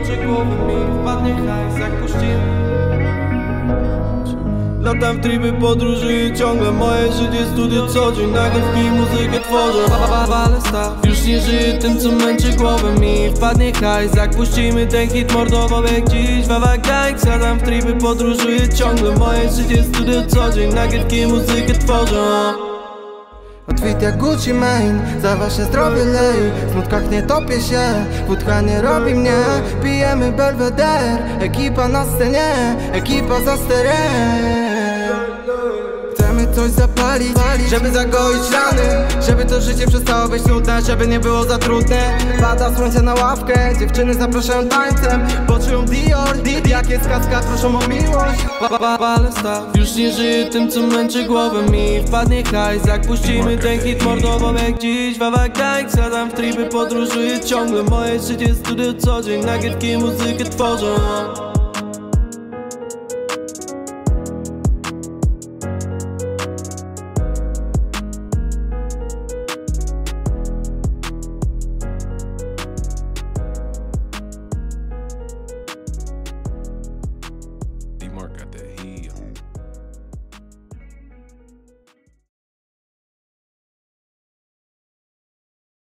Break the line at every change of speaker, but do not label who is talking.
męczę głowę mi, wpadnie hajs jak puścimy. Latam w tripy, podróżuję ciągle, moje życie studio co dzień, nagrywki, muzykę tworzę. Walę staw, już nie żyję tym co męczy głowę mi, wpadnie hajs jak puścimy ten hit, mordował jak dziś Wawa gang. Latam w tripy, podróżuję ciągle, moje życie studio co dzień, nagrywki, muzykę tworzę.
Tweet jak Gucci Mane, za wasze zdrowie lej. W smutkach nie topię się, wódka nie robi mnie. Pijemy Belvedere, ekipa na scenie, ekipa za sterem. Chcemy coś zapalić, żeby zagoić rany, żeby to życie przestało być nudne, żeby nie było za trudne. Pada słońce na ławkę, dziewczyny zapraszają tańcem, bo czują Dior, jak jest kaska, proszą o miłość.
Walę staw, już nie żyję tym co męczy głowę mi, wpadnie hajs jak puścimy ten hit, mordował jak dziś Wawa gang. Siadam w tripy, podróżuję ciągle, moje życie studio co dzień, nagrywki, muzykę tworzę.